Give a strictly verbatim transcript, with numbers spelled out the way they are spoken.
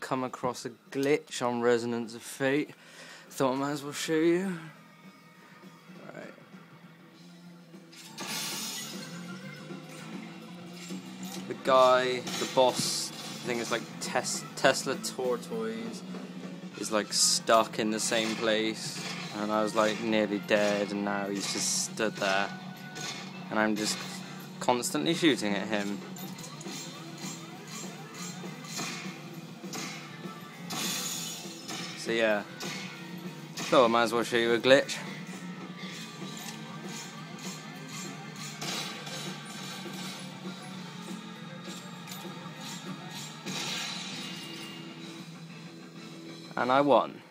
come across a glitch on Resonance of Fate. Thought I might as well show you. Right. The guy, the boss, I think it's like tes Tesla Tortoise, is like stuck in the same place, and I was like nearly dead, and now he's just stood there, and I'm just constantly shooting at him. So yeah, so I might as well show you a glitch. And I won.